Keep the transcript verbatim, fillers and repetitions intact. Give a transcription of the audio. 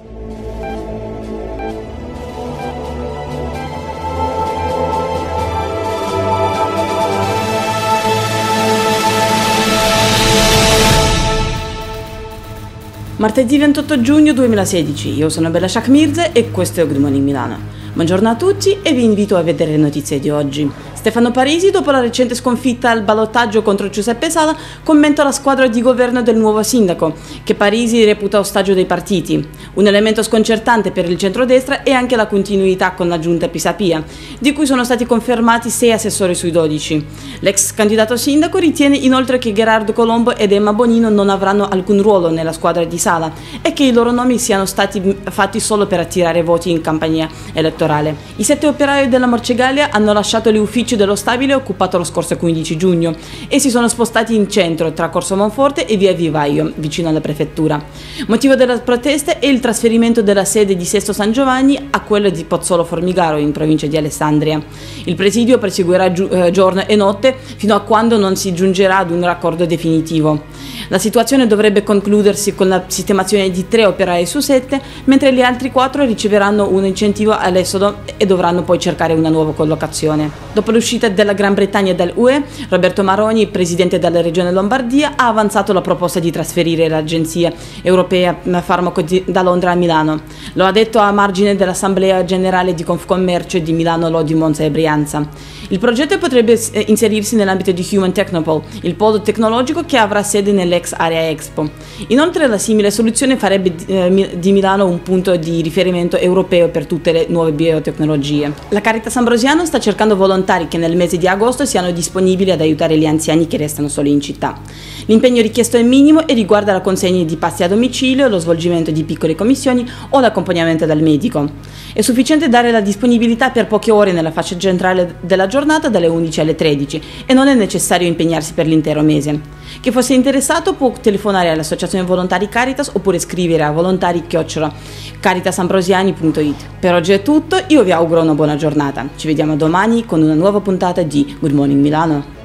Martedì ventotto giugno duemilasedici, io sono Bella Shakmirze e questo è Good Morning Milano. Buongiorno a tutti e vi invito a vedere le notizie di oggi. Stefano Parisi, dopo la recente sconfitta al ballottaggio contro Giuseppe Sala, commenta la squadra di governo del nuovo sindaco, che Parisi reputa ostaggio dei partiti. Un elemento sconcertante per il centrodestra è anche la continuità con la giunta Pisapia, di cui sono stati confermati sei assessori sui dodici. L'ex candidato sindaco ritiene inoltre che Gerardo Colombo ed Emma Bonino non avranno alcun ruolo nella squadra di Sala e che i loro nomi siano stati fatti solo per attirare voti in campagna elettorale. I sette operai della Morcegaglia hanno lasciato gli uffici dello stabile occupato lo scorso quindici giugno e si sono spostati in centro tra Corso Monforte e via Vivaio, vicino alla prefettura. Motivo della protesta è il trasferimento della sede di Sesto San Giovanni a quella di Pozzolo Formigaro, in provincia di Alessandria. Il presidio proseguirà gi- eh, giorno e notte fino a quando non si giungerà ad un raccordo definitivo. La situazione dovrebbe concludersi con la sistemazione di tre operai su sette, mentre gli altri quattro riceveranno un incentivo all'esodo e dovranno poi cercare una nuova collocazione. Dopo l'uscita della Gran Bretagna dall'U E, Roberto Maroni, presidente della regione Lombardia, ha avanzato la proposta di trasferire l'Agenzia Europea Farmaco da Londra a Milano. Lo ha detto a margine dell'Assemblea Generale di Confcommercio di Milano, Lodi, Monza e Brianza. Il progetto potrebbe inserirsi nell'ambito di Human Technopole, il polo tecnologico che avrà sede nell'ex Area Expo. Inoltre la simile soluzione farebbe di Milano un punto di riferimento europeo per tutte le nuove biotecnologie. La Caritas Ambrosiano sta cercando volontari che nel mese di agosto siano disponibili ad aiutare gli anziani che restano soli in città. L'impegno richiesto è minimo e riguarda la consegna di pasti a domicilio, lo svolgimento di piccole commissioni o l'accompagnamento dal medico. È sufficiente dare la disponibilità per poche ore nella fascia centrale della giornata dalle undici alle tredici e non è necessario impegnarsi per l'intero mese. Chi fosse interessato può telefonare all'Associazione Volontari Caritas oppure scrivere a volontari chiocciola caritasambrosiani punto it. Per oggi è tutto, io vi auguro una buona giornata. Ci vediamo domani con una nuova puntata di Good Morning Milano.